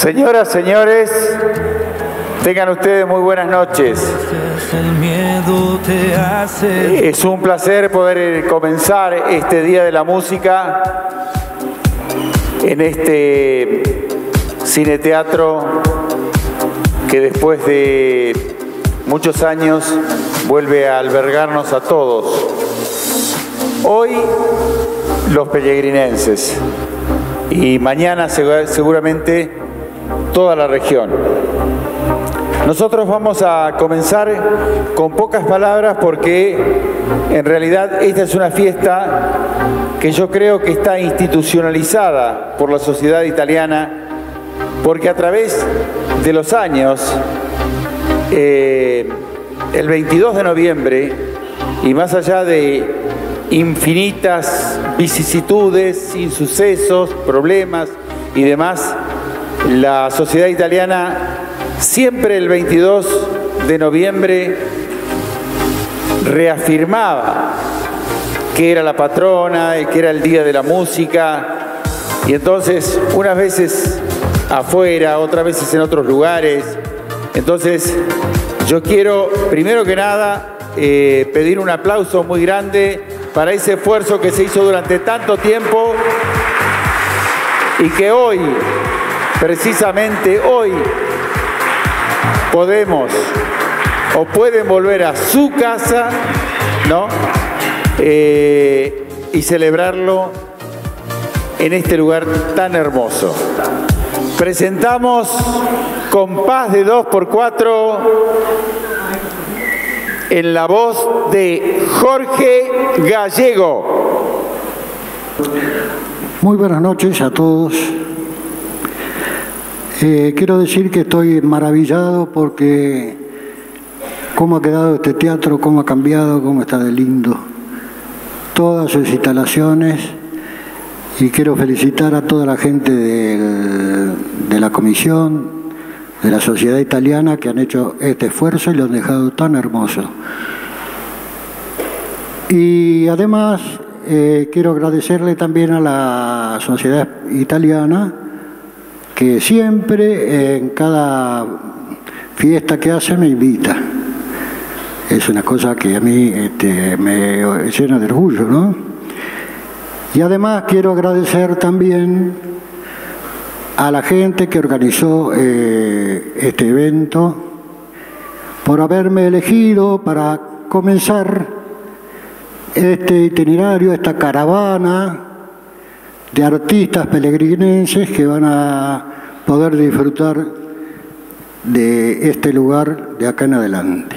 Señoras, señores, tengan ustedes muy buenas noches. Es un placer poder comenzar este Día de la Música en este cineteatro que después de muchos años vuelve a albergarnos a todos. Hoy los pellegrinenses y mañana seguramente toda la región. Nosotros vamos a comenzar con pocas palabras porque en realidad esta es una fiesta que yo creo que está institucionalizada por la sociedad italiana, porque a través de los años, el 22 de noviembre, y más allá de infinitas vicisitudes, insucesos, problemas y demás, la sociedad italiana siempre el 22 de noviembre reafirmaba que era la patrona y que era el Día de la Música, y entonces unas veces afuera, otras veces en otros lugares. Entonces yo quiero primero que nada pedir un aplauso muy grande para ese esfuerzo que se hizo durante tanto tiempo y que hoy, precisamente hoy, podemos o pueden volver a su casa, ¿no? Y celebrarlo en este lugar tan hermoso. Presentamos Compás de 2x4 en la voz de Jorge Gallego. Muy buenas noches a todos. Quiero decir que estoy maravillado porque cómo ha quedado este teatro, cómo ha cambiado, cómo está de lindo. Todas sus instalaciones, y quiero felicitar a toda la gente de la comisión, de la sociedad italiana, que han hecho este esfuerzo y lo han dejado tan hermoso. Y además quiero agradecerle también a la sociedad italiana, que siempre en cada fiesta que hace me invita. Es una cosa que a mí me llena de orgullo, ¿no? Y además quiero agradecer también a la gente que organizó este evento por haberme elegido para comenzar este itinerario, esta caravana de artistas pelegrinenses que van a poder disfrutar de este lugar de acá en adelante.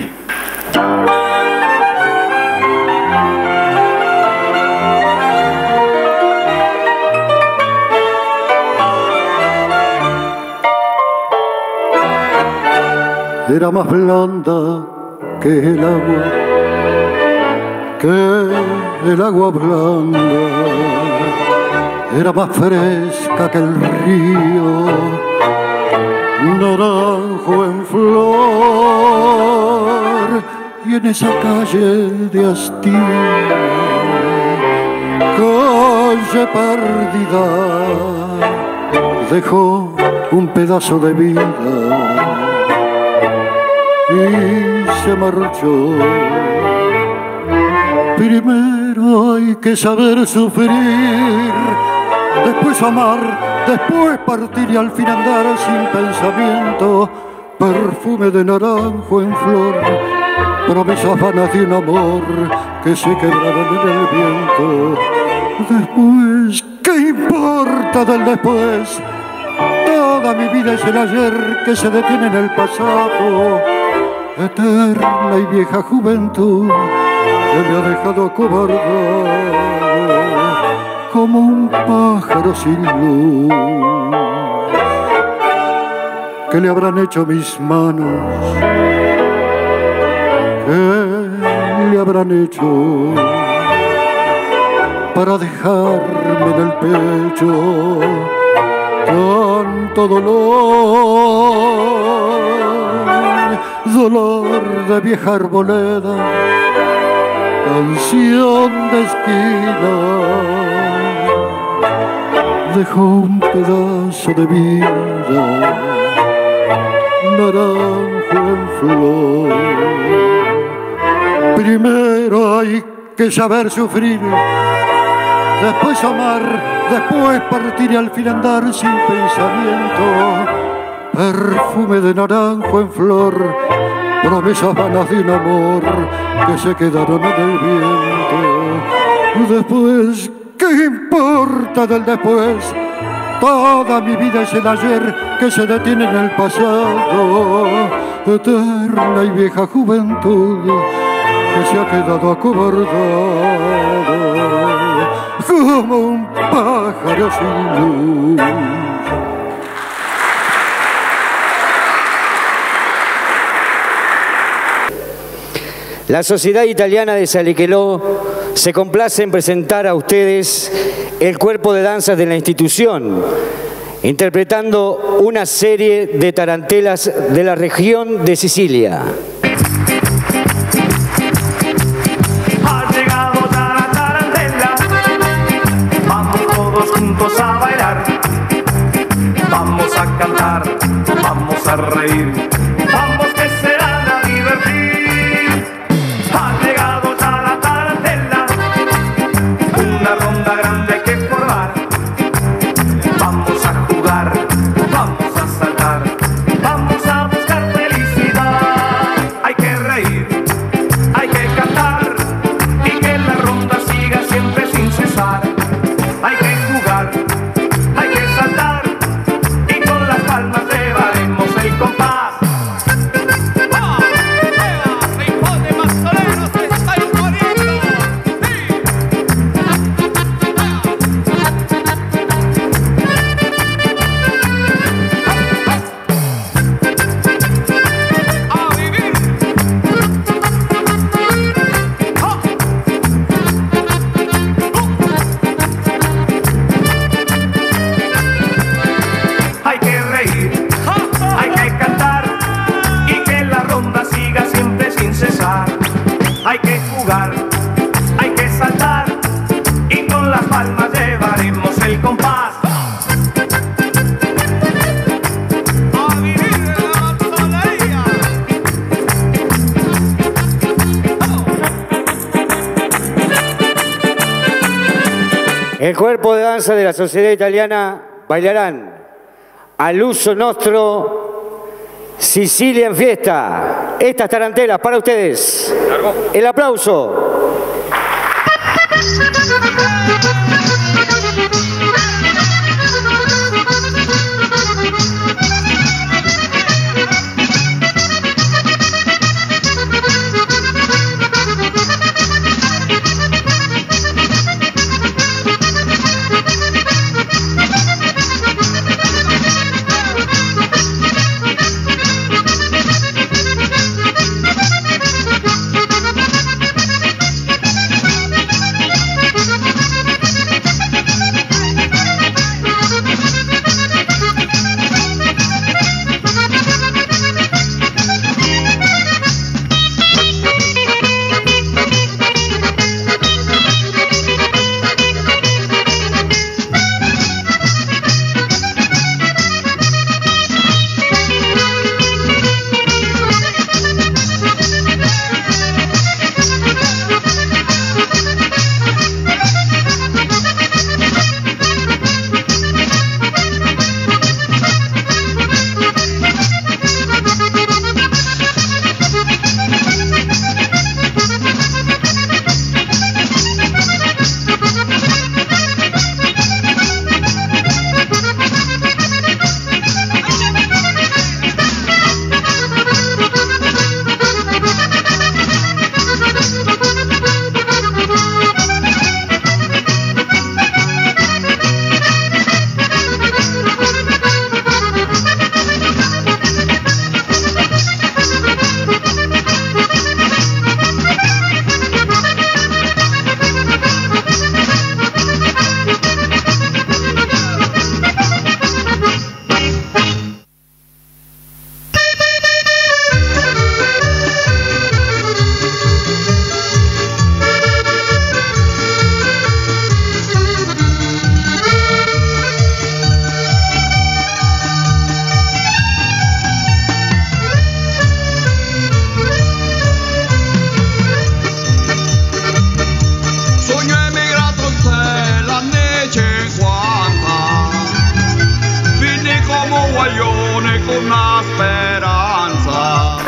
Era más blanda que el agua blanda. Era más fresca que el río, naranjo en flor, y en esa calle de hastío, calle perdida, dejó un pedazo de vida y se marchó. Primero hay que saber sufrir, después amar, después partir y al fin andar sin pensamiento. Perfume de naranjo en flor, promesas vanas de un amor que se quebraron en el viento. Después, ¿qué importa del después? Toda mi vida es el ayer que se detiene en el pasado. Eterna y vieja juventud que me ha dejado acobardado como un pájaro sin luz. ¿Qué le habrán hecho mis manos? ¿Qué le habrán hecho para dejarme en el pecho tanto dolor? Dolor de vieja arboleda, canción de esquina, dejó un pedazo de vida, naranjo en flor. Primero hay que saber sufrir, después amar, después partir y al fin andar sin pensamiento. Perfume de naranjo en flor, promesas vanas de un amor que se quedaron en el viento. Después, ¿qué importa del después? Toda mi vida es el ayer que se detiene en el pasado. Eterna y vieja juventud que se ha quedado acobardado como un pájaro sin luz. La Sociedad Italiana de Saliqueló se complace en presentar a ustedes el cuerpo de danzas de la institución, interpretando una serie de tarantelas de la región de Sicilia. Ha llegado ya la tarantela, vamos todos juntos a bailar, vamos a cantar, vamos a reír, vamos que se van a divertir. Ha llegado ya la tarantela, una ronda grande hay que formar, vamos a jugar, vamos a saltar, vamos a buscar felicidad. Hay que reír, hay que cantar y que la ronda siga siempre sin cesar. Hay que jugar, hay que saltar y con las palmas llevaremos el compás. Hay que reír, hay que cantar y que la ronda siga siempre sin cesar. Hay que jugar, hay que saltar y con las palmas llevaremos el compás. A vivir la masonería. El cuerpo de danza de la Sociedad Italiana bailarán al uso nostro Sicilia en fiesta. Estas tarantelas para ustedes. El aplauso. una esperanza.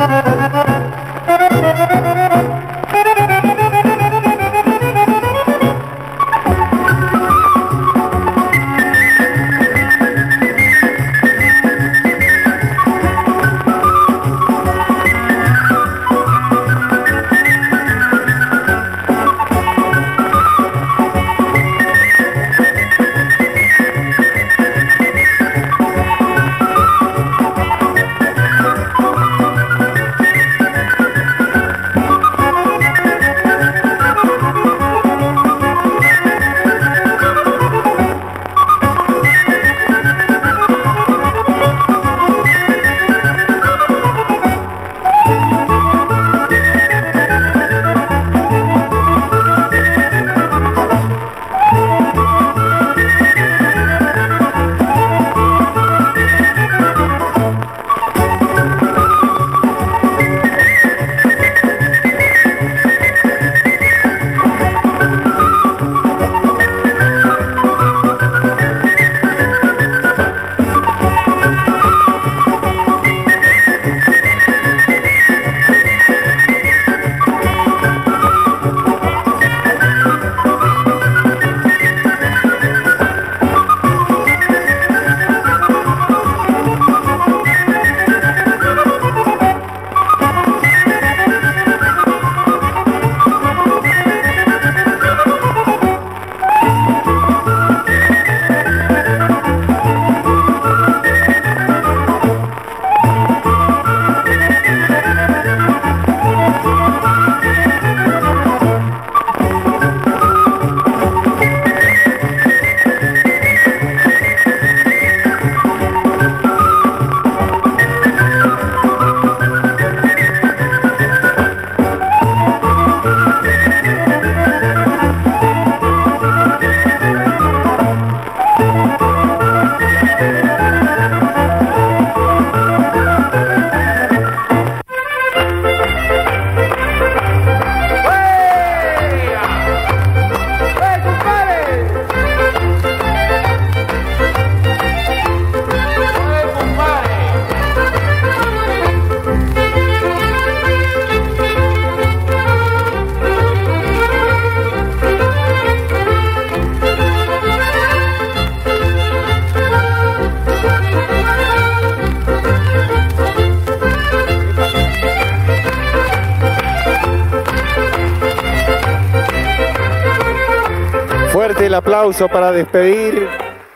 Fuerte el aplauso para despedir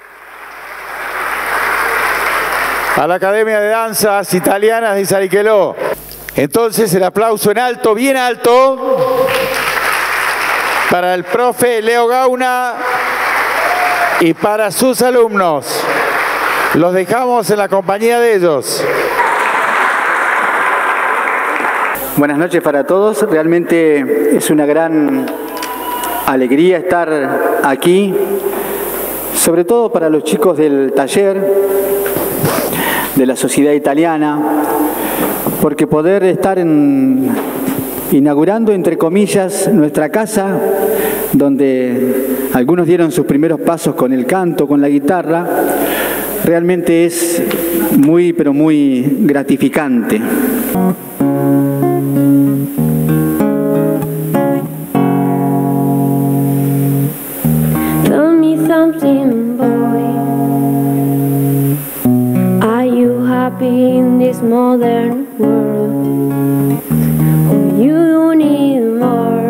a la Academia de Danzas Italianas de Saliqueló. Entonces el aplauso en alto, bien alto, para el profe Leo Gauna y para sus alumnos. Los dejamos en la compañía de ellos. Buenas noches para todos. Realmente es una gran alegría estar aquí, sobre todo para los chicos del taller de la Sociedad Italiana, porque poder estar inaugurando, entre comillas, nuestra casa, donde algunos dieron sus primeros pasos con el canto, con la guitarra, realmente es muy, pero muy gratificante. Tell me something, boy. Are you happy in this modern world? Or you need more?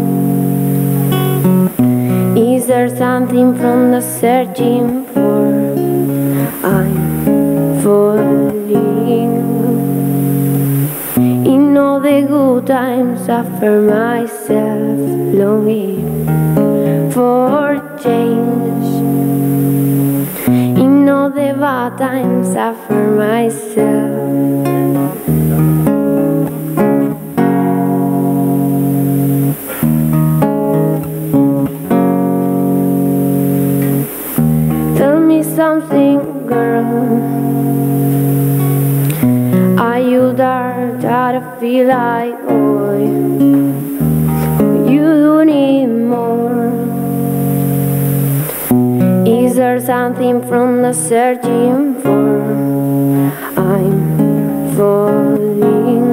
Is there something from the searching for? I'm falling. In all the good times I find myself longing for change. In all the bad times I find myself tell me something, girl. Are you there to feel like boy? You need more. Is there something from the searching for? falling.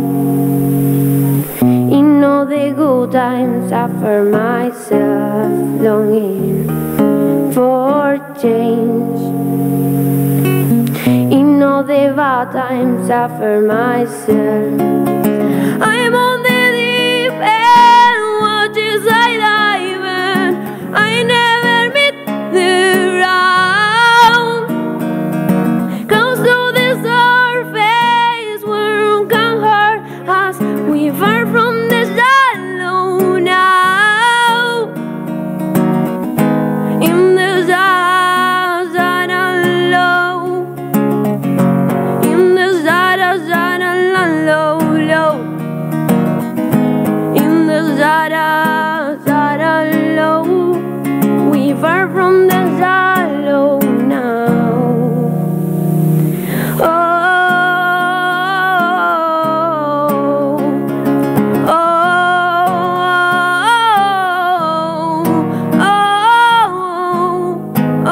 In all the good times I find myself longing for change. In all the bad times I find myself, I'm on the deep end, watching side diving. I never meet the ground. Close to the surface where one can hurt us. We far from the shallow now. In the far from the shallow now. Oh, oh, oh, oh, oh.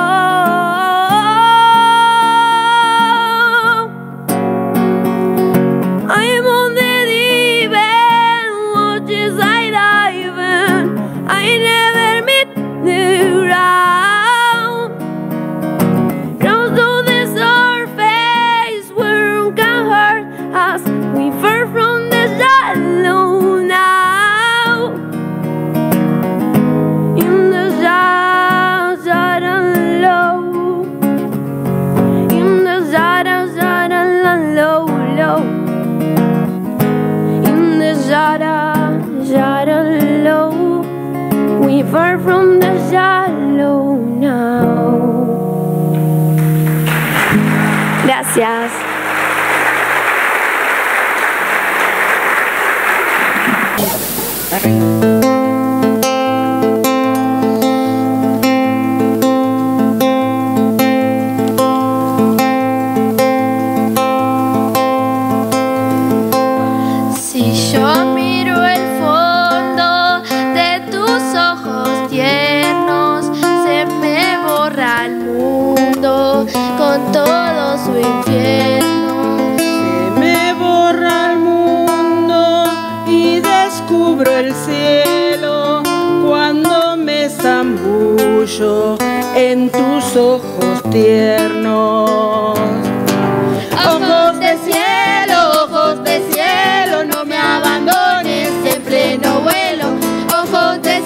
I'm on the deep end, watching side diving. I never meet the ground. Close to the surface where one can hurt us. We far from the shallow now. In the shallow, in the shallow, low. In the shallow, we far from the shallow now. Gracias. Si yo miro el fondo de tus ojos tiernos, se me borra el mundo con todo su infierno. Se me borra el mundo y descubro el cielo cuando me zambullo en tus ojos tiernos. Ojos de cielo, no me abandones en pleno vuelo. Ojos de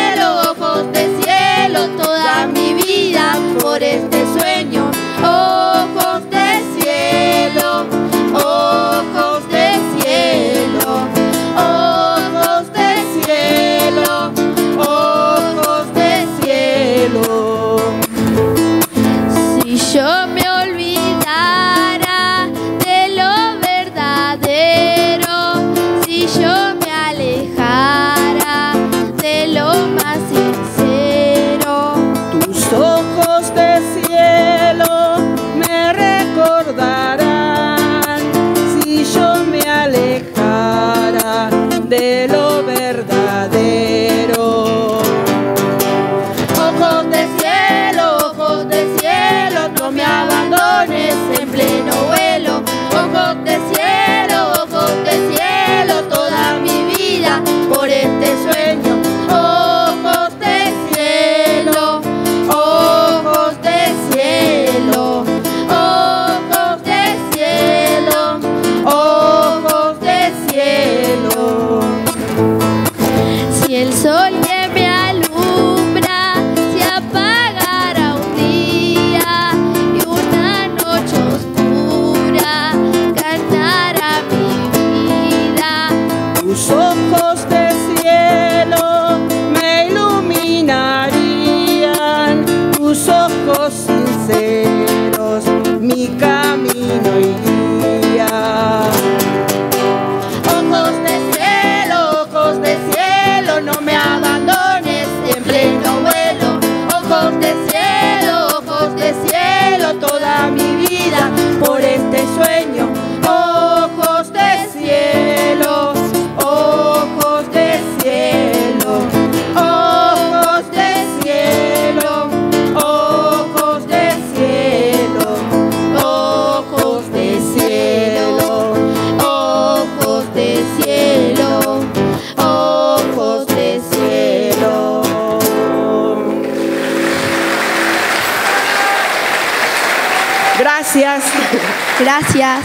cielo, toda mi vida por este sueño. Ojos de cielo, ojos de cielo, ojos de cielo, ojos de cielo. Si yo me olvido Gracias.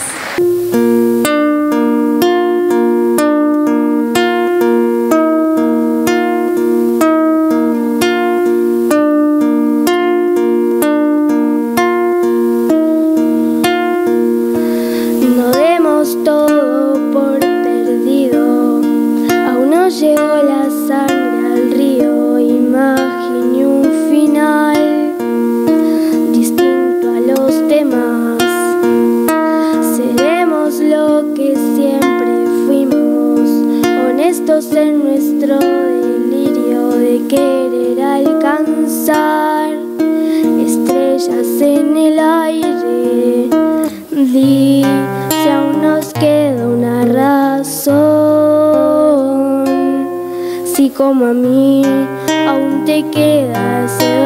No demos todo por perdido, aún no llegó la sangre al río. Imaginé un final distinto a los demás. Seremos lo que siempre fuimos, honestos en nuestro delirio de querer alcanzar estrellas en el aire. Di si aún nos queda una razón, si como a mí aún te queda ese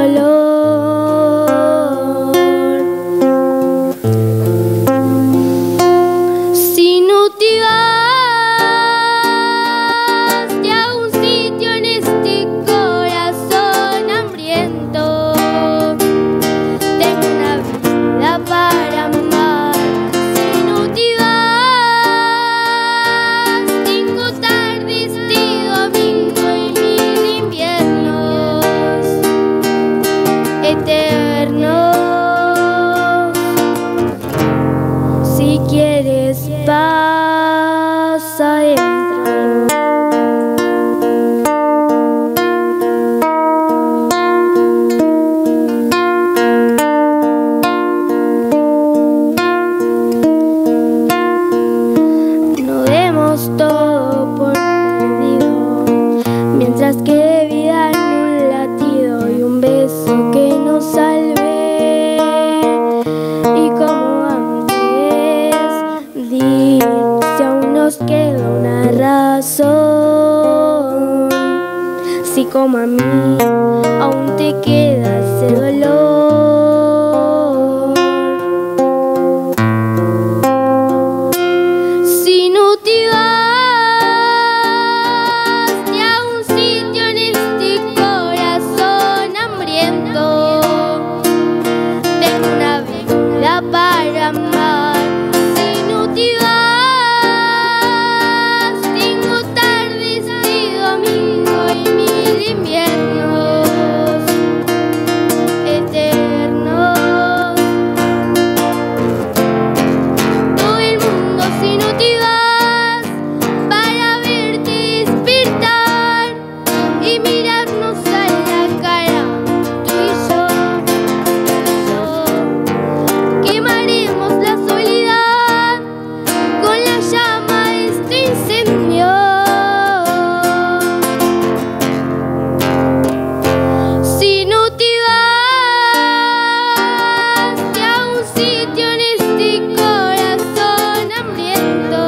dolor. Si no te vas de a un sitio en este corazón hambriento, tengo una vida para amar. Si no te vas, tengo tardes de domingo y 1000 inviernos eternos. Si quieres paz adentro. No demos todo por perdido, mientras quede vida en un latido y un beso que nos salve. Y como antes, di si aún nos queda una razón, si como a mí aún te queda ese dolor. Si no te vas de a un sitio en este corazón hambriento, tengo una vida para amar. Si no te vas, tengo tardes de domingo y 1000 inviernos eternos. Todo el mundo si no te vas, para verte despertar y mirarnos a la cara, tú y yo, quemaremos la soledad con la llama de este incendio. Si no te vas de a un sitio en este corazón hambriento,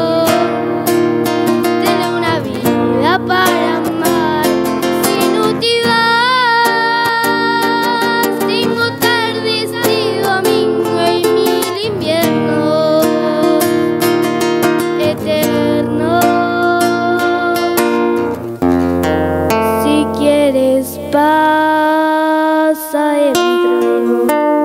tengo una vida para amar. Si no te vas, tengo tardes de domingo y 1000 inviernos eternos. Si quieres paz adentro.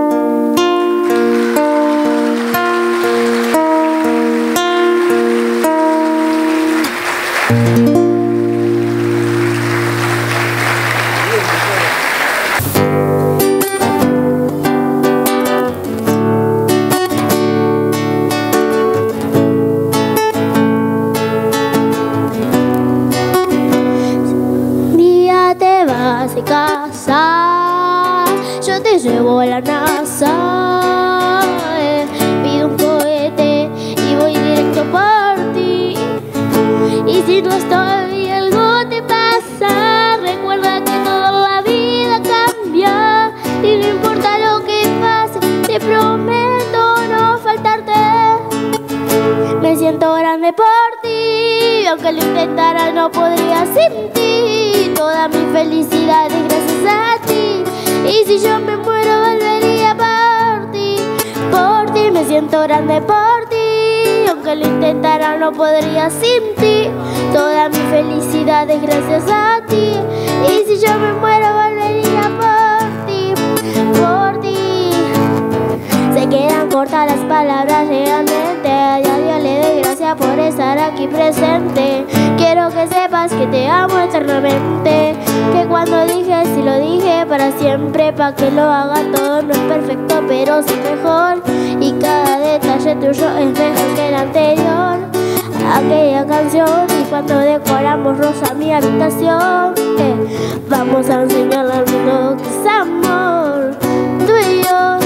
Un día te vas de casa, yo te llevo a la NASA. Pido un cohete y voy directo por ti. Y si no estoy, algo te pasa. Recuerda que toda la vida cambia y no importa lo que pase, te prometo no faltarte. Me siento grande por ti, aunque lo intentara no podría sin ti. Toda mi felicidad es gracias a ti, y si yo me muero volvería por ti. Por ti me siento grande por ti, aunque lo intentara no podría sin ti. Toda mi felicidad es gracias a ti, y si yo me muero volvería por ti. Por ti se quedan importa las palabras realmente. A diario le doy gracias por estar aquí presente. Quiero que sepas que te amo eternamente, que cuando dije sí lo dije para siempre. Pa' que lo haga todo no es perfecto pero sí mejor, y cada detalle tuyo es mejor que el anterior. Aquella canción y cuando decoramos rosa mi habitación, vamos a enseñarle al mundo que es amor, tú y yo,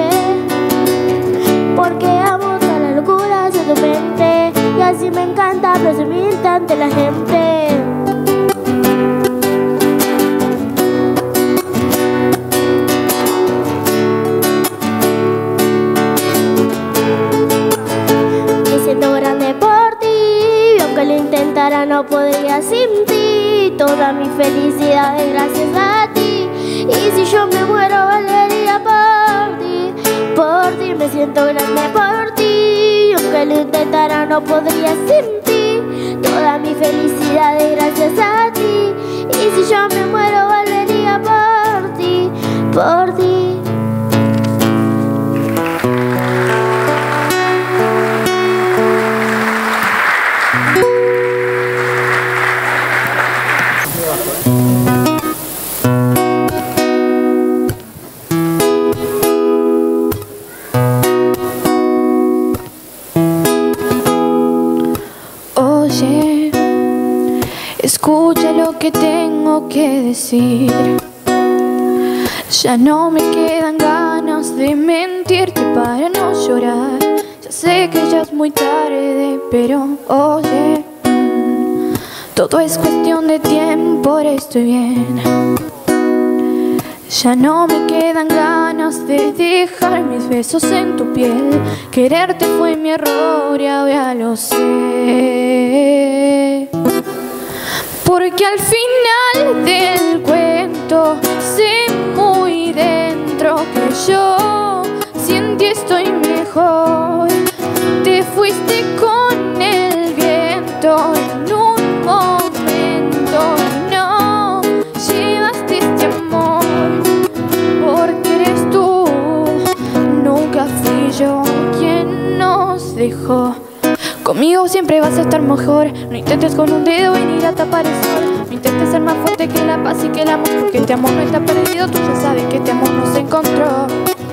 porque amo todas las locuras de tu mente, y así me encanta presumirte ante la gente. Me siento grande por ti, y aunque lo intentara no podría sin ti. Toda mi felicidad es gracias a ti, y si yo me muero valería por ti. Por ti me siento grande por ti, y aunque lo intentara no podría sin ti. Toda mi felicidad es gracias a ti, y si yo me muero volvería por ti, por ti. Oye, escucha lo que tengo que decir. Ya no me quedan ganas de mentirte para no llorar. Ya sé que ya es muy tarde, pero oye, todo es cuestión de tiempo, ahora estoy bien. Ya no me quedan ganas de dejar mis besos en tu piel. Quererte fue mi error y ahora lo sé. Porque al final del cuento sé muy dentro que yo sin ti estoy mejor. Te fuiste con el viento en un momento y no llevaste este amor. Porque eres tú, nunca fui yo quien nos dejó. Conmigo siempre vas a estar mejor. No intentes con un dedo venir a tapar el sol. No intentes ser más fuerte que la paz y que el amor, porque este amor no está perdido. Tú ya sabes que este amor no se encontró.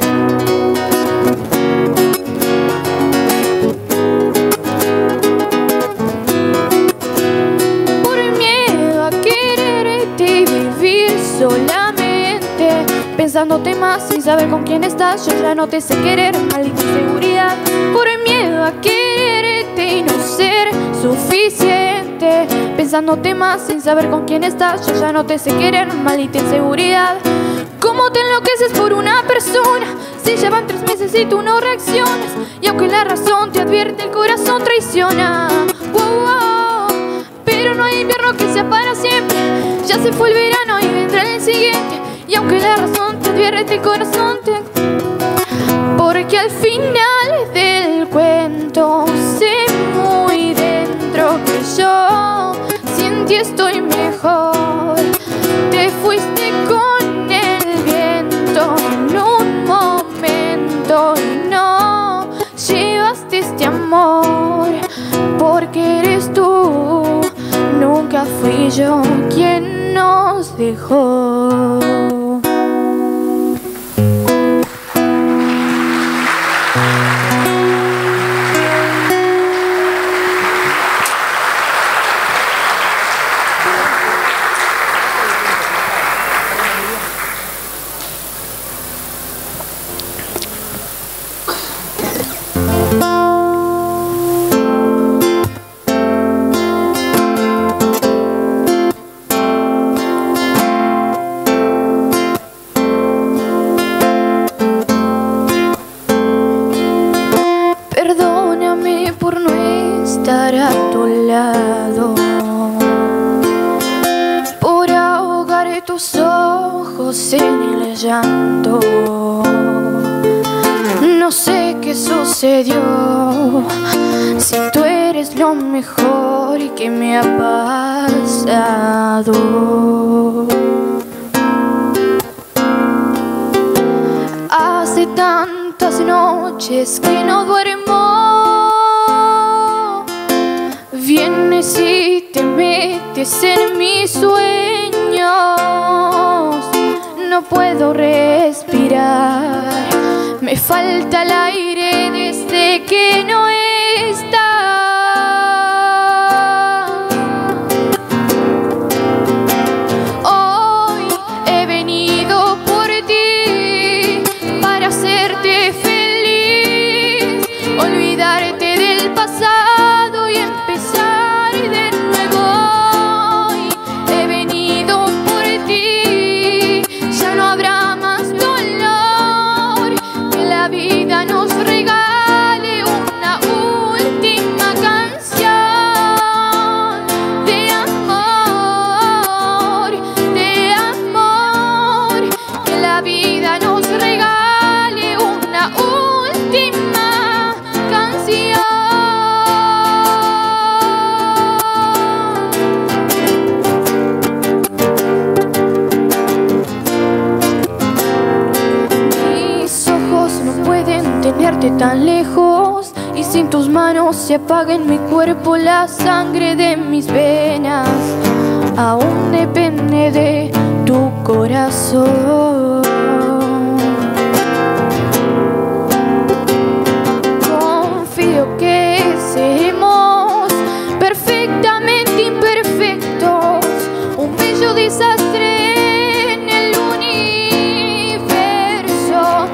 Por miedo a quererte y vivir solamente pensándote más sin saber con quién estás. Yo ya no te sé querer, maldita inseguridad. Por miedo a quererte y no ser suficiente pensándote más sin saber con quién estás. Yo ya no te sé querer, maldita inseguridad. ¿Cómo te enloqueces por una persona si llevan 3 meses y tú no reaccionas? Y aunque la razón te advierte, el corazón traiciona. Wow, wow. Pero no hay invierno que sea para siempre. Ya se fue el verano y vendrá el siguiente. Y aunque la razón te advierte, el corazón te... Porque al final del cuento sé muy dentro que yo sin ti estoy mejor. Te fuiste con el viento en un momento y no llevaste este amor. Porque eres tú, nunca fui yo quien nos dejó. Perdóname por no estar a tu lado, por ahogar tus ojos en el llanto. No sé qué sucedió, si tú eres lo mejor que me ha pasado. Hace tantas noches noches que no duermo, vienes y te metes en mis sueños. No puedo respirar, me falta el aire desde que no estás. Hoy he venido por ti para hacerte feliz, olvidarte del pasado y empezar de nuevo. Hoy he venido por ti, ya no habrá más dolor, que la vida nos regale una última canción de amor, que la vida nos regale una última canción. Mis ojos no pueden tenerte tan lejos, y sin tus manos se apaga en mi cuerpo la sangre de mis venas. Aún depende de tu corazón. Confío que seremos perfectamente imperfectos, un bello desastre en el universo.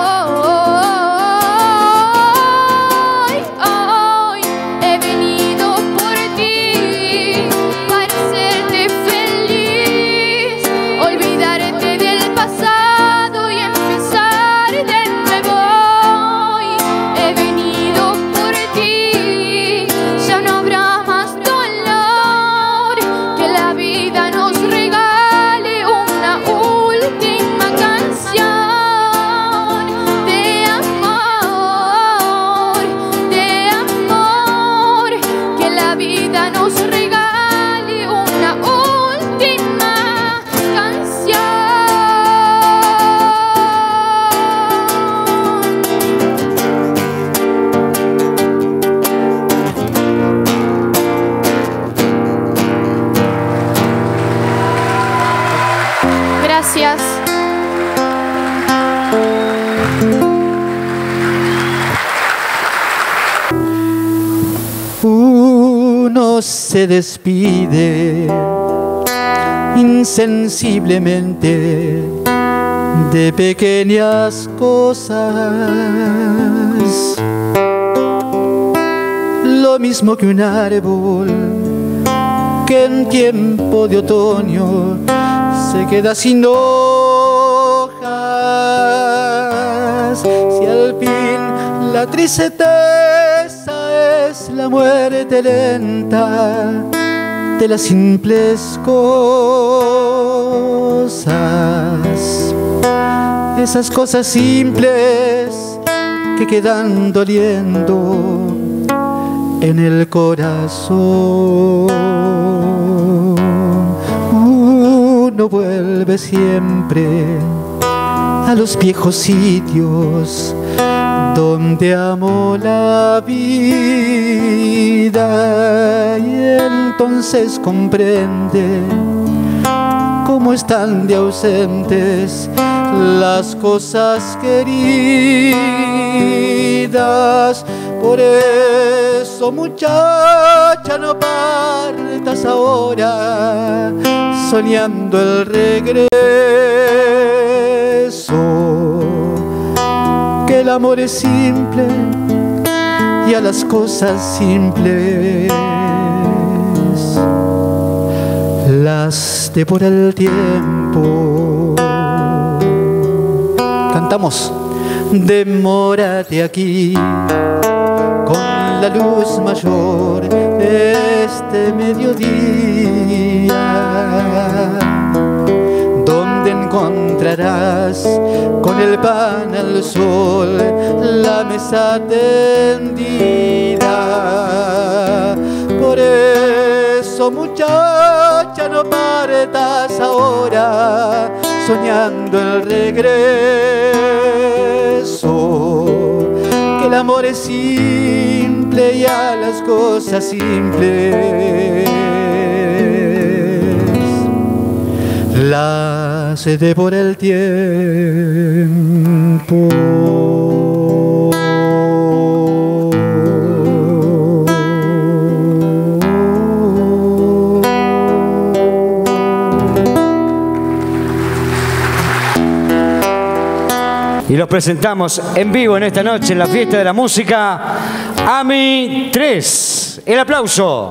Hoy he venido por ti para hacerte feliz, olvidarte del pasado y empezar de nuevo. Hoy he venido por ti, ya no habrá más dolor, que la vida nos regale una última canción de amor, que la vida nos regale una última canción. Gracias. Uno se despide insensiblemente de pequeñas cosas, lo mismo que un árbol que en tiempo de otoño se queda sin hojas. Si al fin la tristeza es la muerte lenta de las simples cosas, esas cosas simples que quedan doliendo en el corazón. Uno vuelve siempre a los viejos sitios donde amó la vida, y entonces comprende cómo están de ausentes las cosas queridas. Por eso, muchacha, no partas ahora soñando el regreso, que el amor es simple y a las cosas simples las devora el tiempo. Cantamos: demórate aquí con la luz mayor de este mediodía, donde encontrarás con el pan al sol la mesa tendida. Por eso, muchacha, no partas ahora soñando el regreso, amor es simple y a las cosas simples las devora el tiempo. Y los presentamos en vivo en esta noche en la fiesta de la música AMI 3. El aplauso.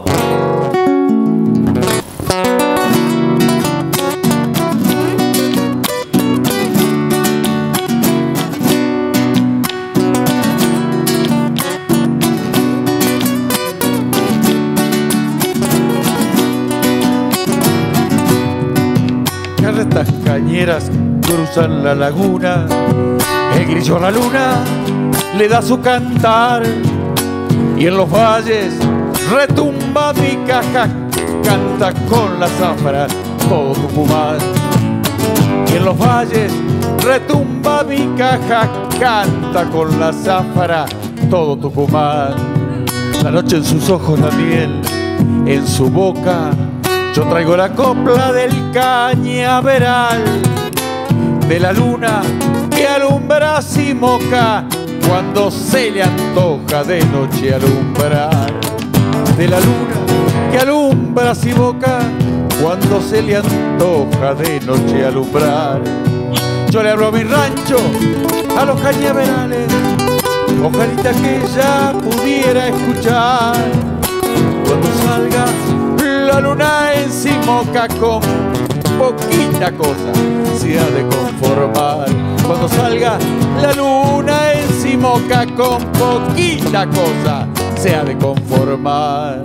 Carretas cañeras cruzan la laguna, el grillo a la luna le da su cantar, y en los valles retumba mi caja, canta con la zafra todo Tucumán. Y en los valles retumba mi caja, canta con la zafra todo Tucumán. La noche en sus ojos, la miel en su boca, yo traigo la copla del cañaveral, de la luna que alumbra Simoca cuando se le antoja de noche alumbrar. De la luna que alumbra Simoca cuando se le antoja de noche alumbrar. Yo le hablo a mi rancho, a los cañaverales, ojalita que ella pudiera escuchar cuando salga la luna en Simoca con poquita cosa se ha de conformar. Cuando salga la luna en Simoca con poquita cosa se ha de conformar.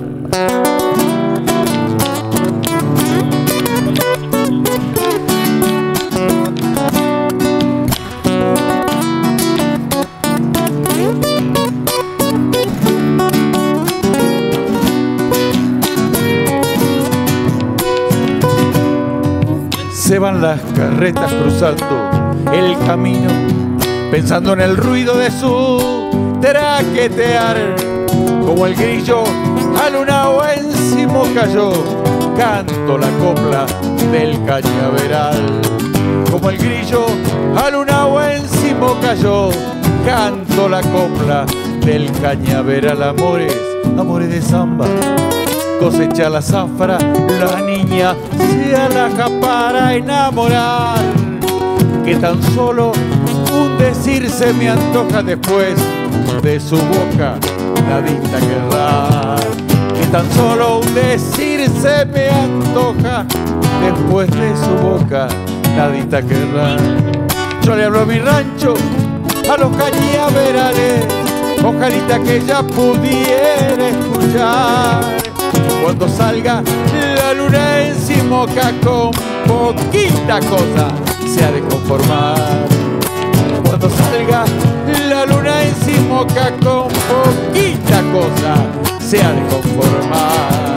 Se van las carretas cruzando el camino, pensando en el ruido de su traquetear. Como el grillo alunao en Simoca yo canto la copla del cañaveral. Como el grillo alunao en Simoca yo canto la copla del cañaveral. Amores, amores de samba, cosecha la zafra, la niña se alaja para enamorar. Que tan solo un decir se me antoja después de su boca, nadita querrá. Que tan solo un decir se me antoja después de su boca, nadita querrá. Yo le hablo a mi rancho, a los cañaverales, ojalita que ella pudiera escuchar cuando salga la luna en Simoca con poquita cosa se ha de conformar. Cuando salga la luna en Simoca con poquita cosa se ha de conformar.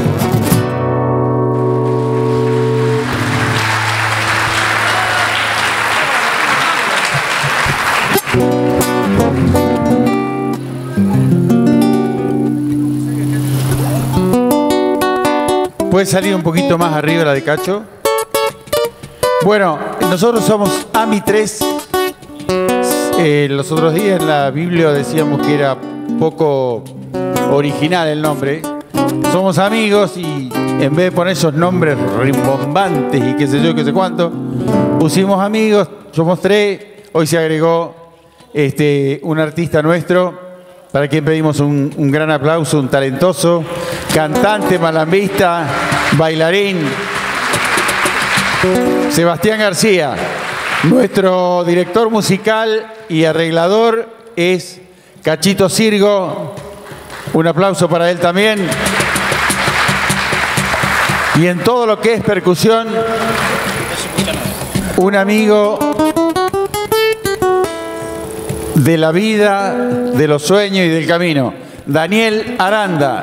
¿Puede salir un poquito más arriba la de Cacho? Bueno, nosotros somos AMI 3. Los otros días en la Biblia decíamos que era poco original el nombre. Somos amigos y en vez de poner esos nombres rimbombantes y qué sé yo, qué sé cuánto, pusimos amigos, somos 3. Hoy se agregó un artista nuestro, para quien pedimos un gran aplauso, un talentoso cantante, malambista, bailarín, Sebastián García. Nuestro director musical y arreglador es Cachito Sirgo. Un aplauso para él también. Y en todo lo que es percusión, un amigo de la vida, de los sueños y del camino, Daniel Aranda.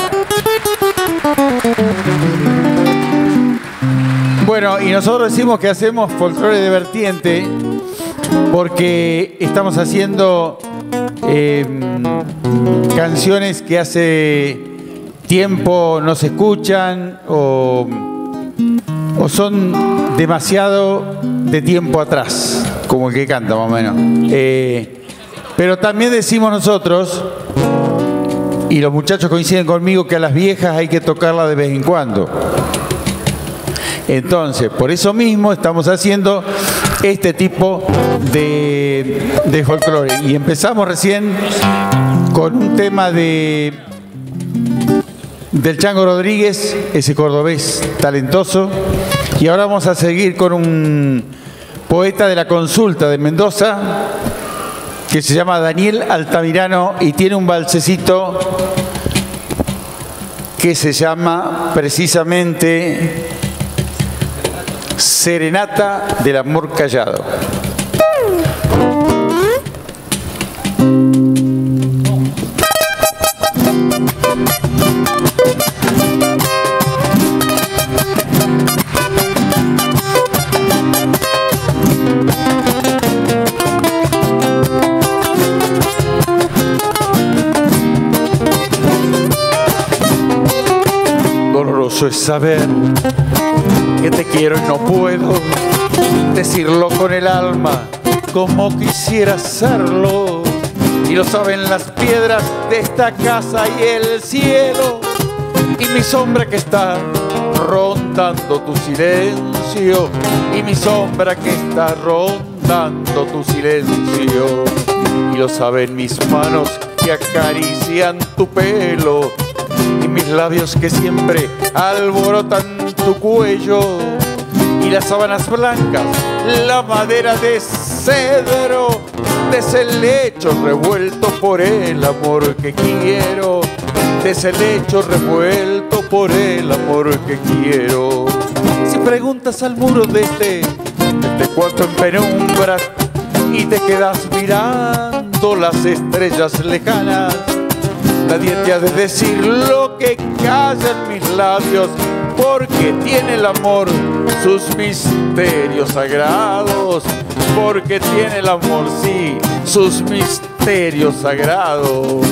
Bueno, y nosotros decimos que hacemos folclore de vertiente porque estamos haciendo canciones que hace tiempo no se escuchan o son demasiado de tiempo atrás, como el que canta más o menos. Pero también decimos nosotros, y los muchachos coinciden conmigo, que a las viejas hay que tocarlas de vez en cuando. Entonces, por eso mismo estamos haciendo este tipo de folclore. Y empezamos recién con un tema del Chango Rodríguez, ese cordobés talentoso. Y ahora vamos a seguir con un poeta de la Consulta de Mendoza, que se llama Daniel Altamirano y tiene un valsecito que se llama precisamente Serenata del Amor Callado. Doloroso es saber que te quiero y no puedo decirlo con el alma como quisiera hacerlo. Y lo saben las piedras de esta casa y el cielo, y mi sombra que está rondando tu silencio, y mi sombra que está rondando tu silencio. Y lo saben mis manos que acarician tu pelo, y mis labios que siempre alborotan tu cuello, y las sábanas blancas, la madera de cedro, de ese lecho revuelto por el amor que quiero, de ese lecho revuelto por el amor que quiero. Si preguntas al muro de este cuarto en penumbras y te quedas mirando las estrellas lejanas, nadie te ha de decir lo que callan mis labios, porque tiene el amor sus misterios sagrados, porque tiene el amor, sí, sus misterios sagrados.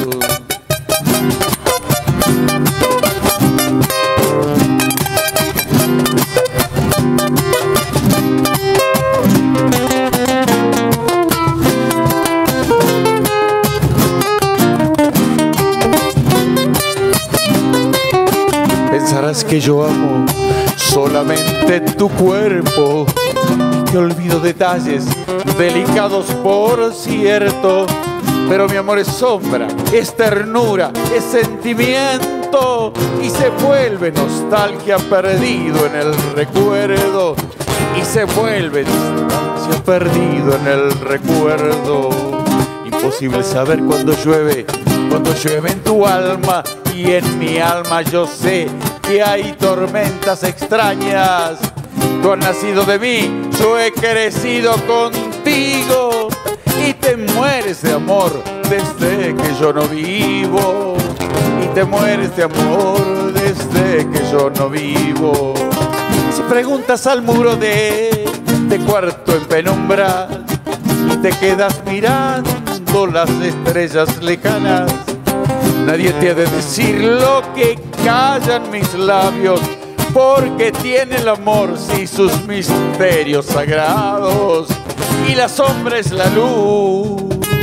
Pensarás que yo amo solamente tu cuerpo, que olvido detalles delicados por cierto, pero mi amor es sombra, es ternura, es sentimiento, y se vuelve nostalgia perdido en el recuerdo, y se vuelve distancia perdido en el recuerdo. Imposible saber cuando llueve en tu alma, y en mi alma yo sé que hay tormentas extrañas. Tú has nacido de mí, yo he crecido contigo, y te mueres de amor desde que yo no vivo, y te mueres de amor desde que yo no vivo. Si preguntas al muro de cuarto en penumbra y te quedas mirando las estrellas lejanas, nadie te ha de decir lo que callan mis labios, porque tiene el amor, sí, sus misterios sagrados, y la sombra es la luz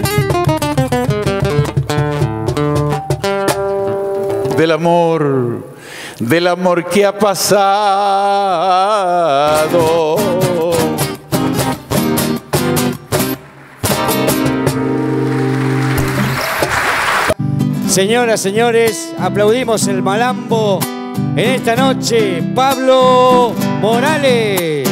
del amor que ha pasado. Señoras, señores, aplaudimos el malambo en esta noche. Pablo Morales.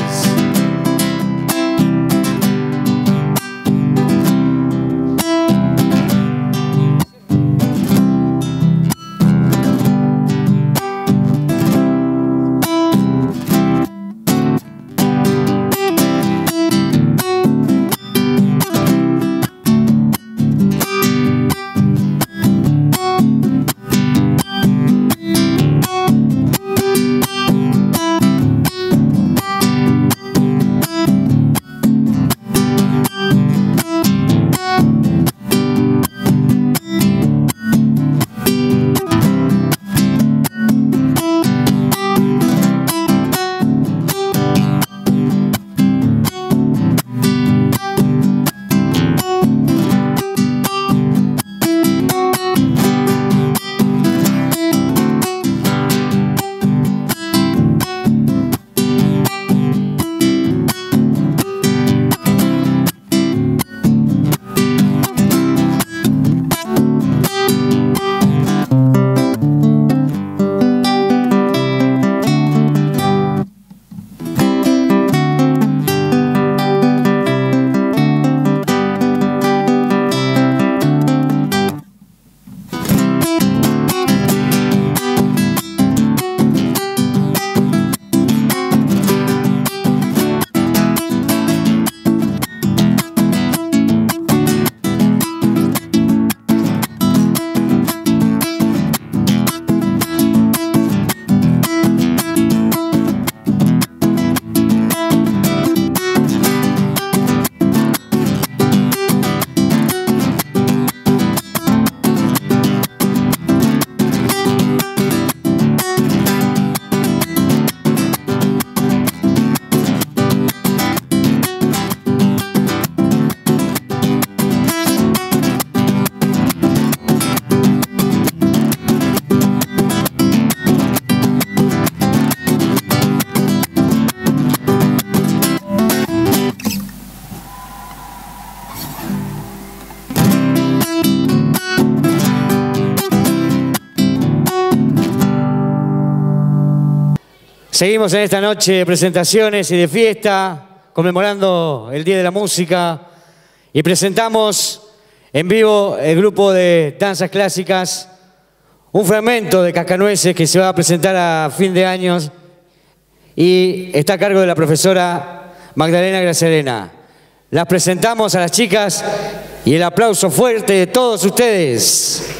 Seguimos en esta noche de presentaciones y de fiesta, conmemorando el Día de la Música, y presentamos en vivo el grupo de danzas clásicas, un fragmento de Cascanueces que se va a presentar a fin de años y está a cargo de la profesora Magdalena Graciarena. Las presentamos a las chicas y el aplauso fuerte de todos ustedes.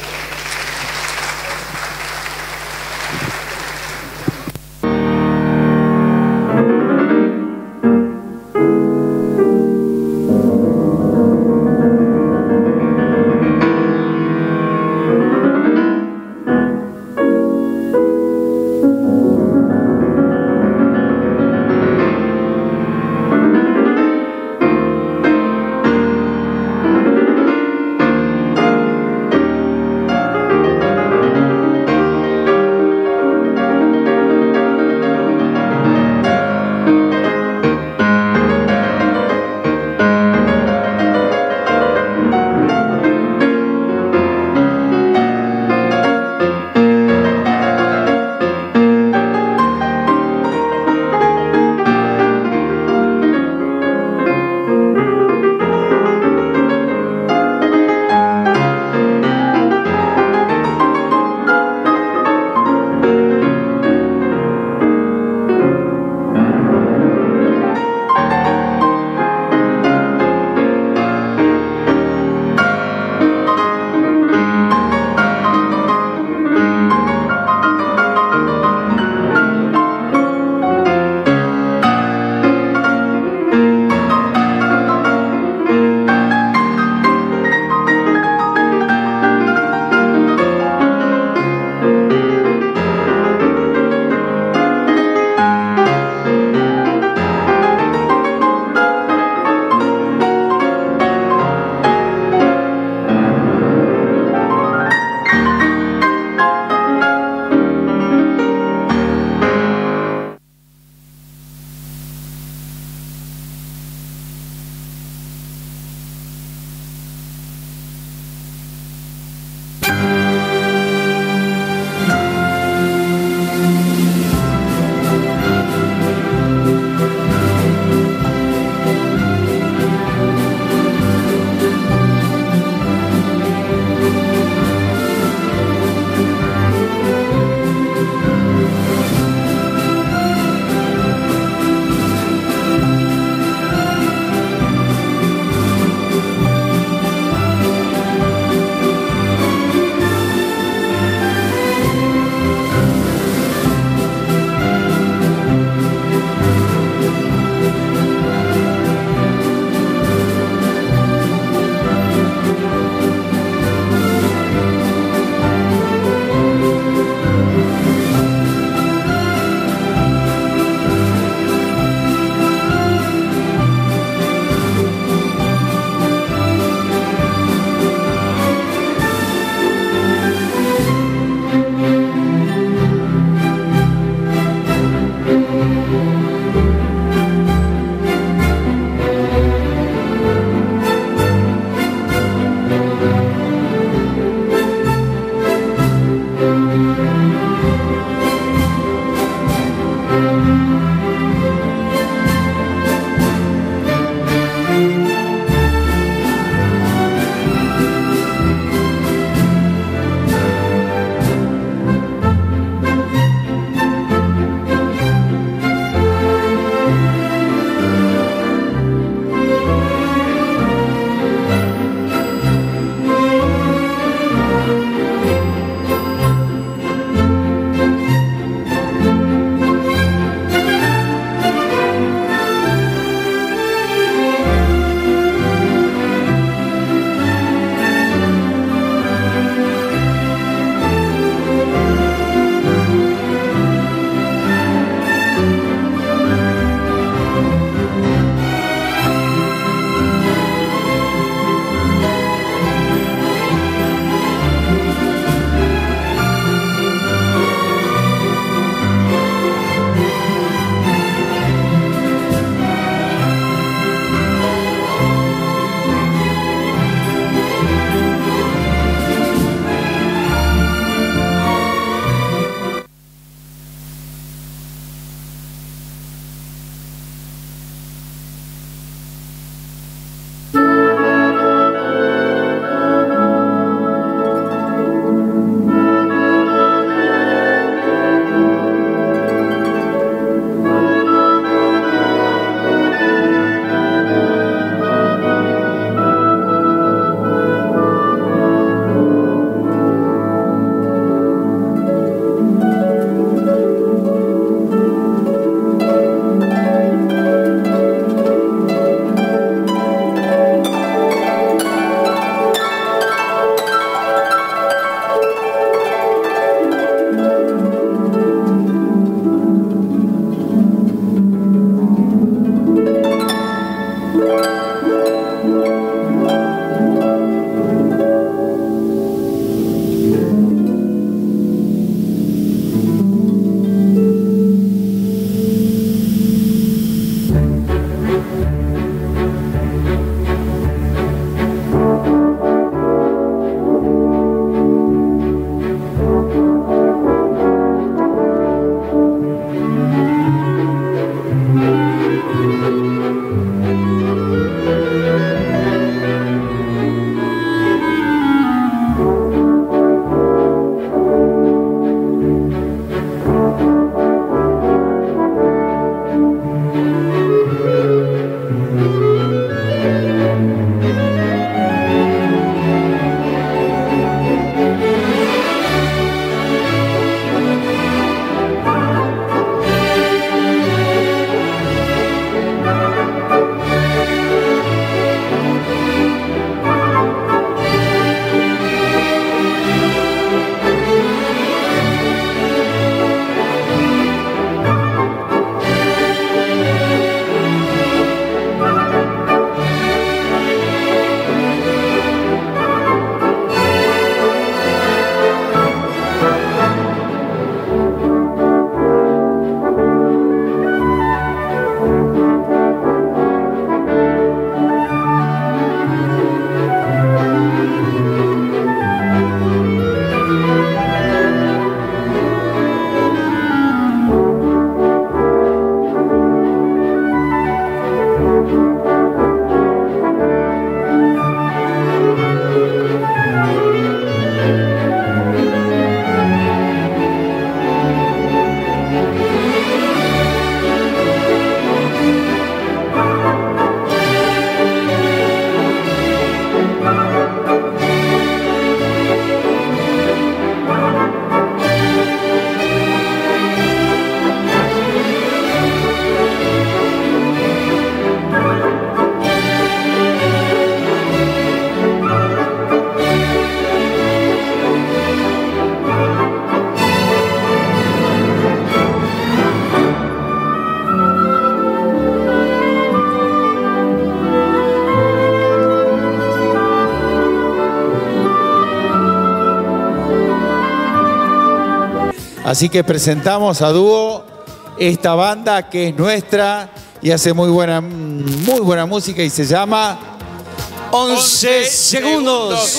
Así que presentamos a dúo esta banda que es nuestra y hace muy buena música y se llama 11 segundos.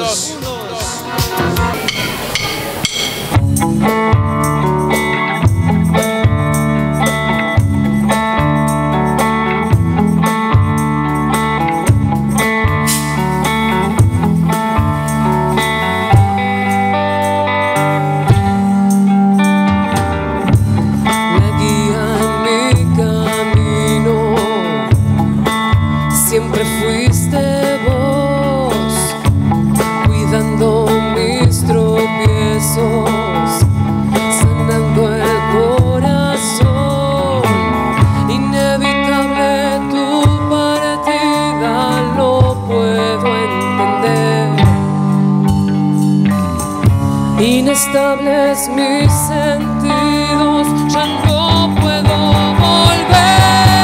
Siempre fuiste vos, cuidando mis tropiezos, sanando el corazón. Inevitable tu partida, lo puedo entender. Inestables mis sentidos, ya no puedo volver.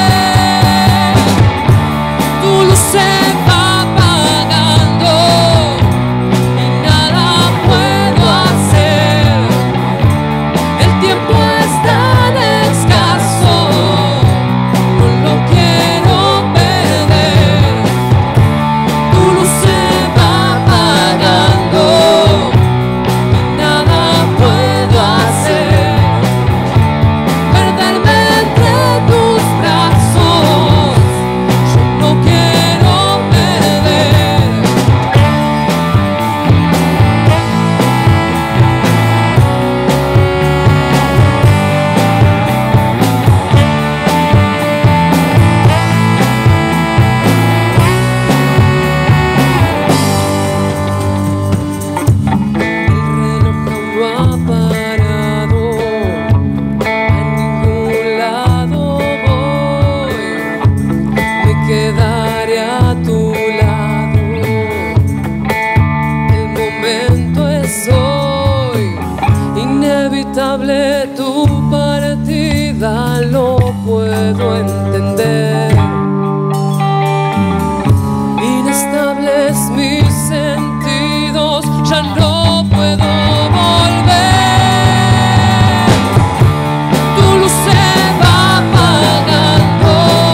Se va apagando y nada puedo hacer. El tiempo es tan escaso, no lo quiero perder. Tu luz se va apagando y nada puedo hacer. Perderme entre tus brazos, yo no quiero. Quedaré a tu lado. El momento es hoy. Inevitable tu partida, lo puedo entender. Inestables mis sentidos, ya no puedo volver. Tu luz se va apagando.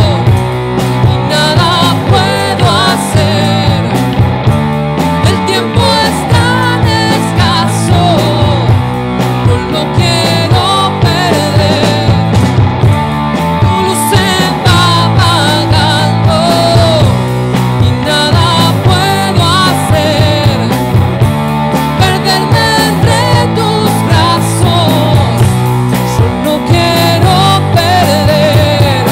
El tiempo es tan escaso, no lo quiero perder. Tu luz se va apagando y nada puedo hacer. Perderme entre tus brazos, yo no quiero perder.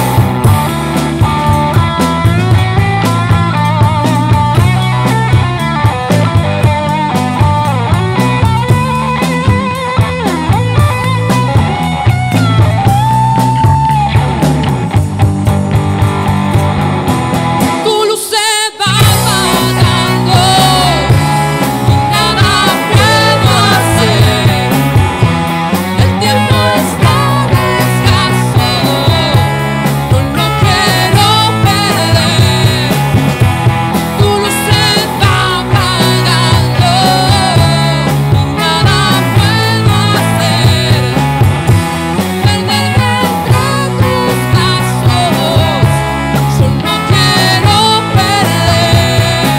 Tu luz se va apagando y nada puedo hacer. El tiempo es tan escaso, no lo quiero perder. Tu luz se va apagando y nada puedo hacer. Perderme entre tus brazos, yo no quiero perder.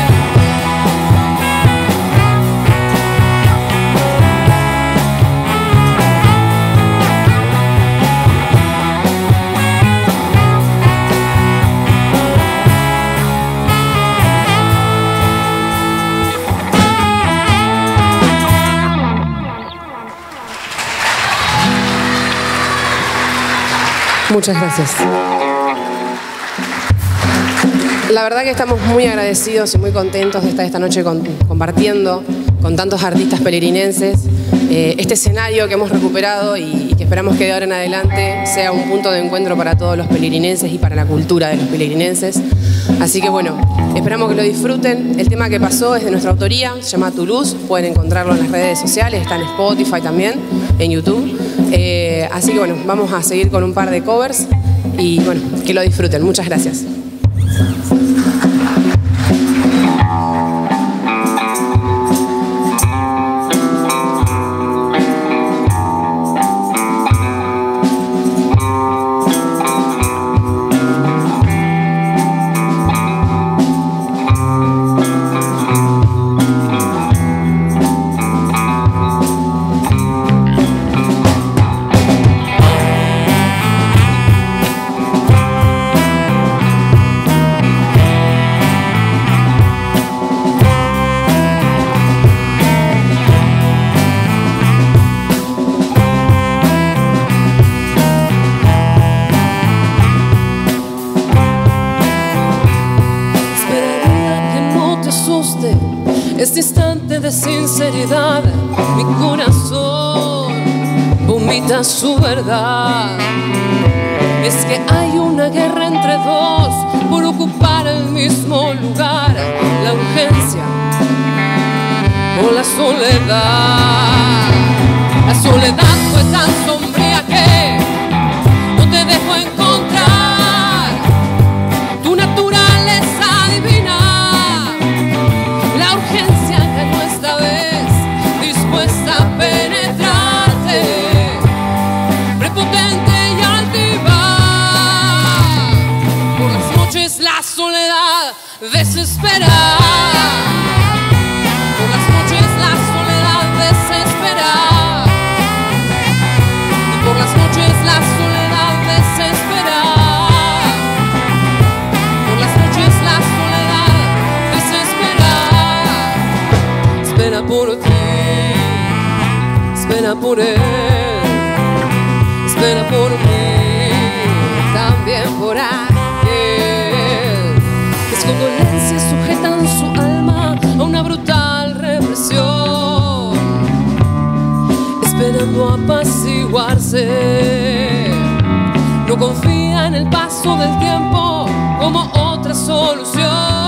Muchas gracias. La verdad que estamos muy agradecidos y muy contentos de estar esta noche compartiendo con tantos artistas pelerinenses este escenario que hemos recuperado y que esperamos que de ahora en adelante sea un punto de encuentro para todos los pelerinenses y para la cultura de los pelerinenses. Así que bueno, esperamos que lo disfruten. El tema que pasó es de nuestra autoría, se llama Tu Luz, pueden encontrarlo en las redes sociales, está en Spotify también, en YouTube. Así que bueno, vamos a seguir con un par de covers y bueno, que lo disfruten. Muchas gracias. este instante de sinceridad, mi corazón vomita su verdad. Es que hay una guerra entre dos por ocupar el mismo lugar, la urgencia o la soledad. La soledad fue tan sombría que no te dejó encontrar tu naturaleza divina. La urgencia ganó esta vez, dispuesta a penetrarte, prepotente y altiva. Por las noches la soledad desespera. Por las noches la soledad desespera. Y por las noches la soledad desespera. Por las noches la soledad desespera. Espera por ti, espera por él, espera por mí, también por aquel. Las condolencias sujetan su alma a una brutal represión, esperando apaciguarse. No confía en el paso del tiempo como otra solución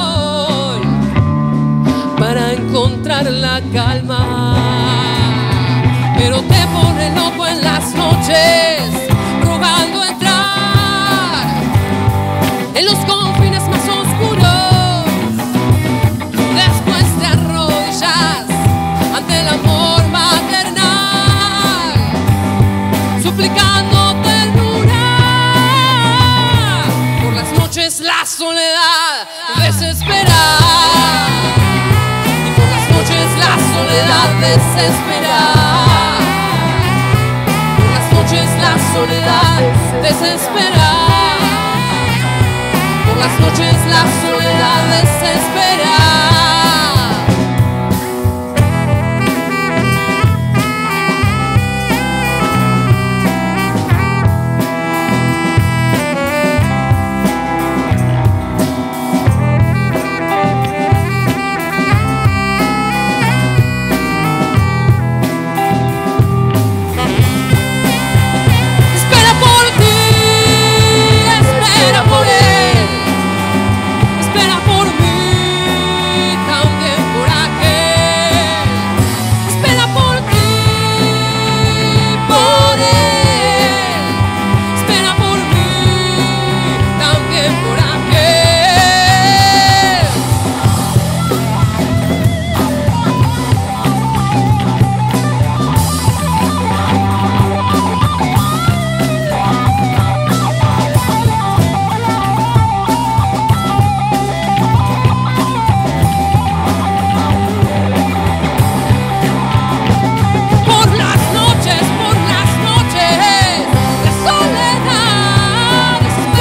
para encontrar la calma, pero te pone loco en las noches, rogando entrar en los confines más oscuros. Después te arrodillas ante el amor maternal, suplicando ternura. Por las noches la soledad desespera. Y por las noches la soledad desespera. Por las noches la soledad desespera. Por las noches la soledad desespera. Espera por ti, espera por él, espera por mí, también por aquel. Espera por ti, por él, espera por mí, también por aquel. Por las noches, la soledad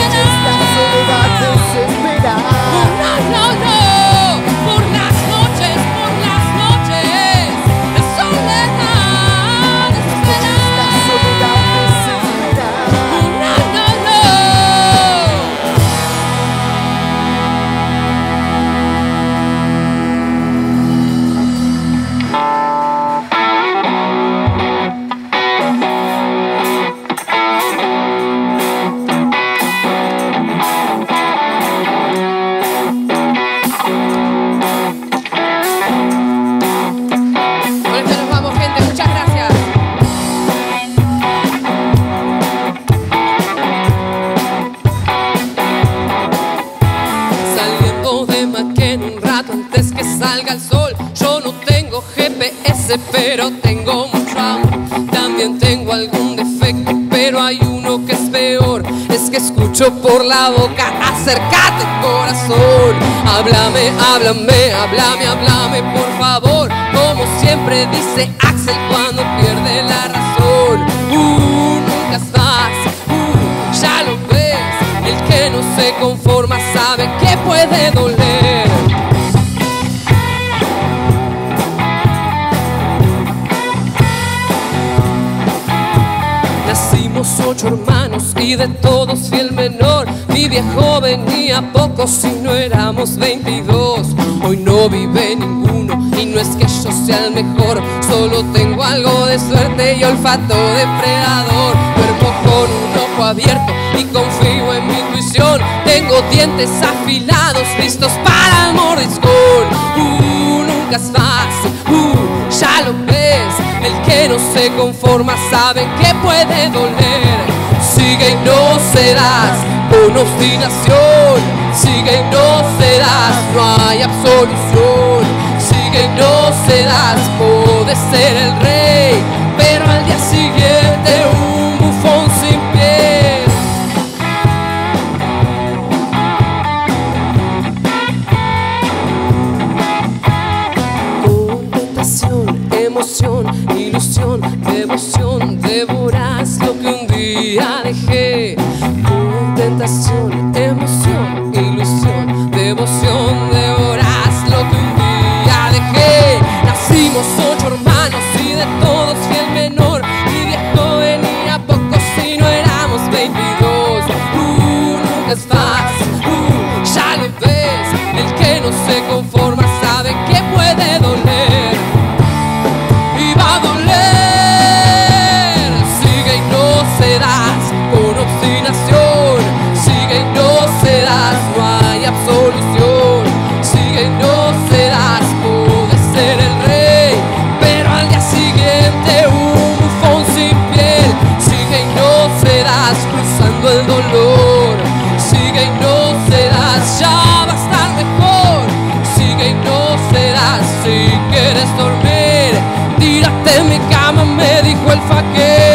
desespera. No, no, no. Por las noches, la soledad desespera. No, no, no. Con esto nos vamos, gente. Muchas gracias. Saliendo de Maquén un rato antes que salga el sol. Yo no tengo GPS, pero tengo mucho amor. También tengo algún defecto, pero hay uno que es peor. Es que escucho por la boca, acércate corazón. Háblame, háblame, háblame, háblame por favor. Como siempre dice Axel cuando pierde la razón. Nunca estás, ya lo ves. El que no se conforma sabe que puede doler. Nacimos 8 hermanos y de todos fui el menor. Mi viejo venía poco si no éramos 22. Hoy no vive ninguno y no es que yo sea el mejor. Solo tengo algo de suerte y olfato depredador. Duermo con un ojo abierto y confío en mi intuición. Tengo dientes afilados listos para el mordiscón. Nunca es fácil, ya lo ves. El que no se conforma sabe que puede doler. Sigue y no cederás con obstinación. Sigue y no cederás, no hay absolución. Sigue y no cederás, puedes ser el rey, pero al día siguiente un bufón sin pies. Con tentación, emoción, ilusión, devoción, devorás lo que un día dejé. Con tentación, emoción, ilusión, devoción, devorás lo que un día dejé. Nacimos 8 hermanos y de todos fui el menor. Mi viejo venía poco si no éramos 22. Nunca es fácil, ya lo ves. El que no se conforma sabe que puede doler. Y va a doler. Sigue y no cederás con obstinación. Sigue y no cederás, no hay absolución. Sigue y no cederás, puedes ser el rey, pero al día siguiente un bufón sin piel. Sigue y no cederás, cruzando el dolor. Sigue y no cederás, ya va a estar mejor. Sigue y no cederás, si quieres dormir, tírate en mi cama, me dijo el faquir.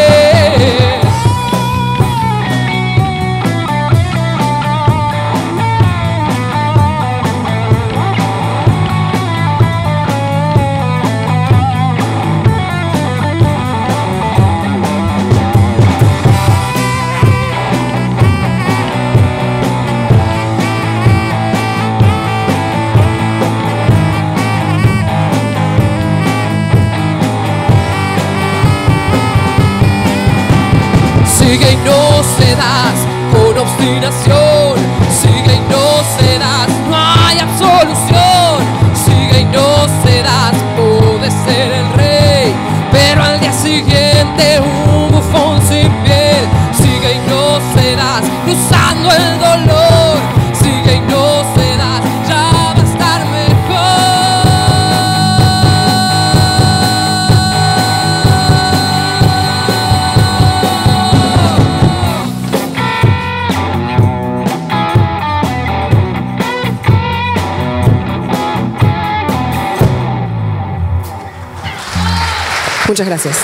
Sigue y no cederás con obstinación. Sigue y no cederás, no hay absolución. Sigue y no cederás, puedes ser el rey, pero al día siguiente un bufón sin piel. Sigue y no cederás, cruzando el dolor. Sigue y no cederás, ya va a estar Muchas gracias.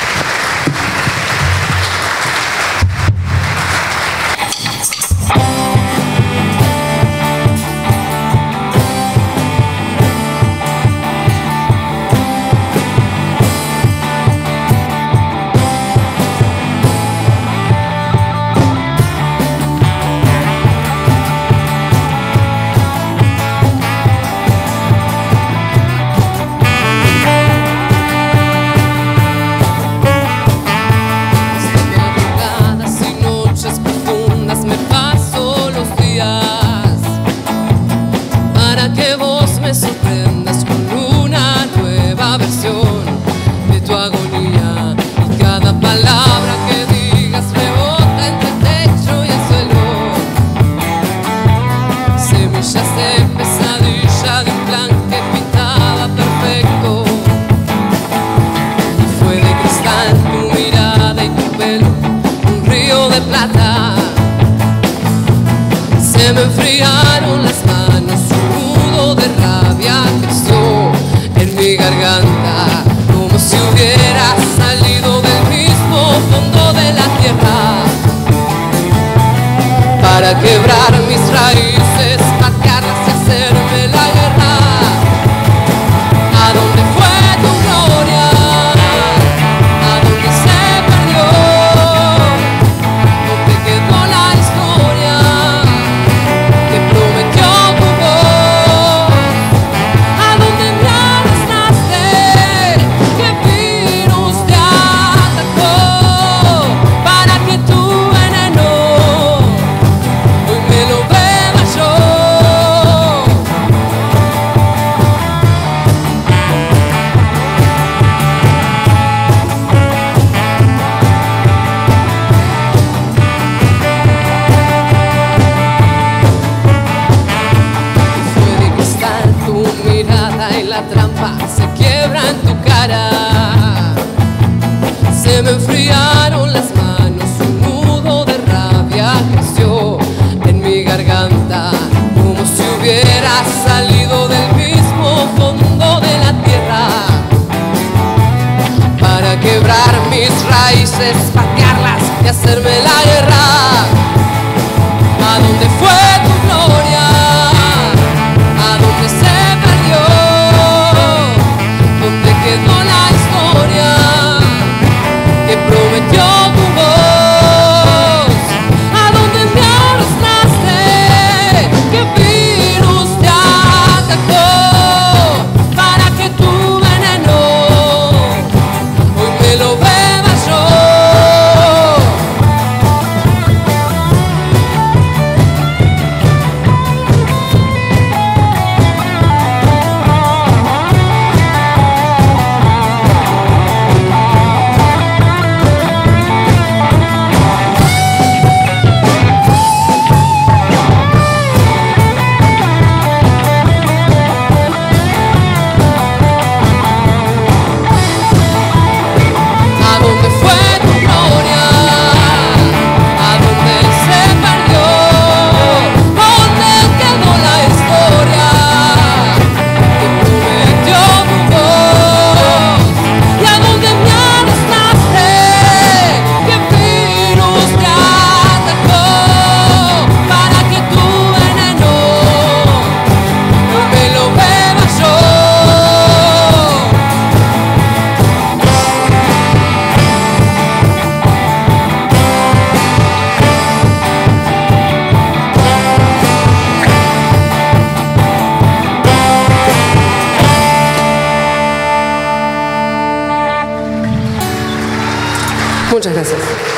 Se me enfriaron las manos, un nudo de rabia creció en mi garganta, como si hubiera salido del mismo fondo de la tierra, para quebrar mis raíces, patearlas y hacerme la guerra. ¿A dónde fue tu gloria? ¿A dónde se perdió? ¿Dónde quedó la historia que prometió tu voz? ¿A dónde la trampa se quiebra en tu cara. Se me enfriaron las manos, un nudo de rabia creció en mi garganta, como si hubiera salido del mismo fondo de la tierra. Para quebrar mis raíces, patearlas y hacerme la guerra. ¿A dónde fue tu gloria? ¿A dónde se perdió? ¿Dónde quedó la historia que prometió tu voz? ¿A dónde me arrastraste? ¿Qué virus te atacó para que tu veneno hoy me lo beba yo? ¿A dónde fue tu gloria? ¿A dónde se perdió? ¿Dónde quedó la historia que prometió tu voz? ¿Y a dónde me arrastraste? ¿Qué virus te atacó para que tu veneno hoy me lo beba yo? Muchas gracias.